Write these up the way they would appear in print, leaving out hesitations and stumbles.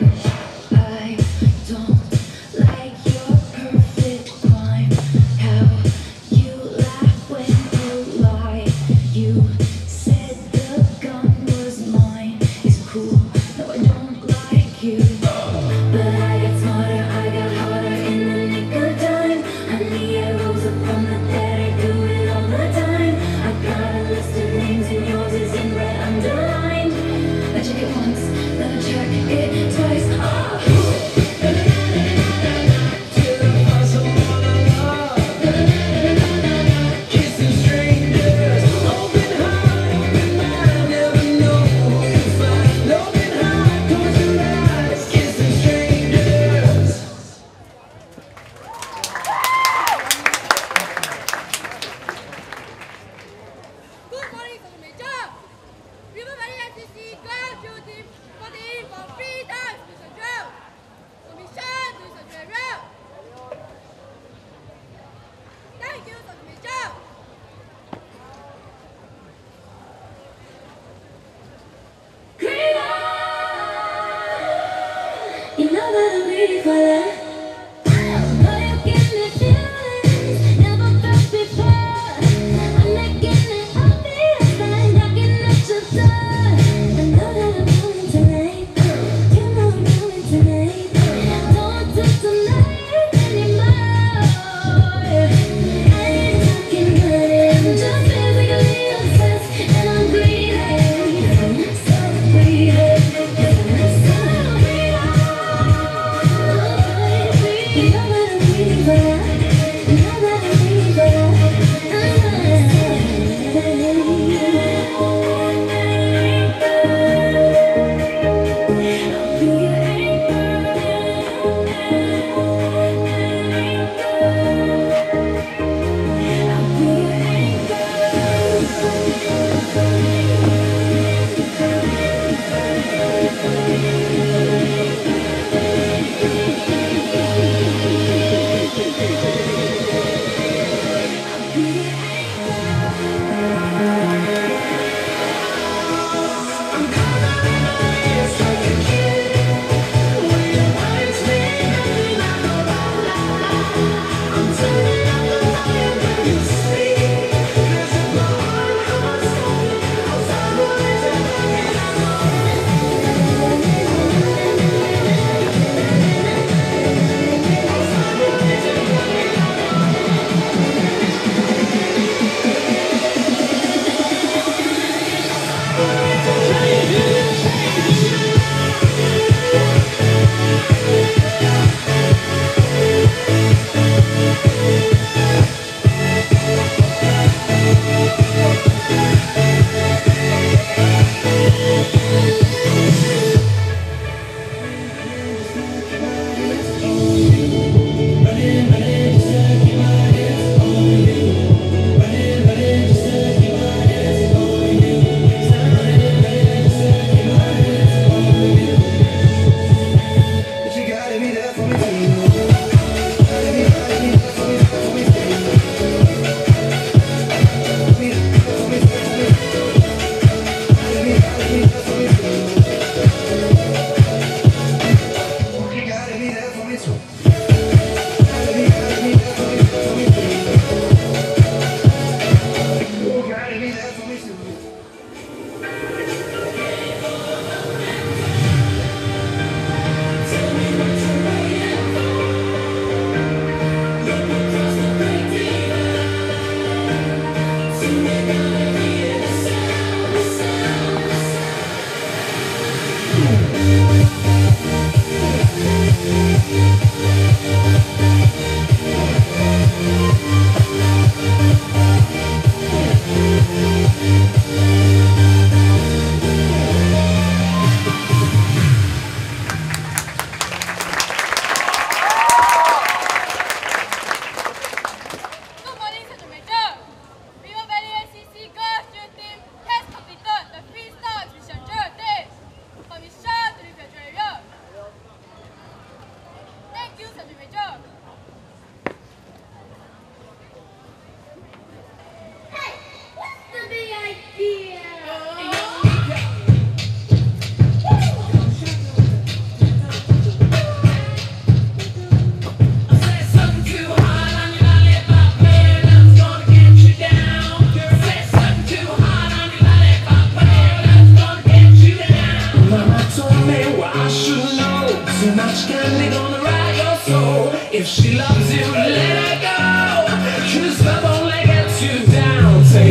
I don't like your perfect climb. How you laugh when you lie. You said the gun was mine. It's cool. No, I don't like you. But I got smarter, I got harder in the nick of time. Honey, I rose up from the dead, I do it all the time. I got a list of names and yours is in red underlined. I check it once, then I check it twice. Good morning, Major. Everybody FSD, go to team 14 for 3 times to control. Commission to control. Thank you, Major. You know that I'm ready for that. Know you give me feelings never felt before. I'm making it obvious that I'm knocking at your door. I know that I'm coming tonight. You know I'm coming tonight. Don't want to tonight anymore. I ain't talking money, I'm just physically obsessed, and I'm greedy, so greedy. So greedy.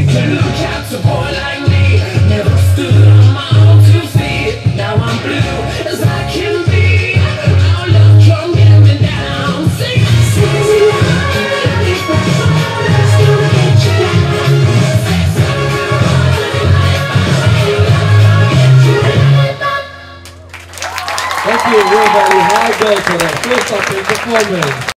could look out to a boy like me. Never stood on my own 2 feet. Now I'm blue as I can be. Our love come get me down. Sing, sing me loud, if I fall, that's gonna get you down. Thank you, everybody. High bell for that first up in performance.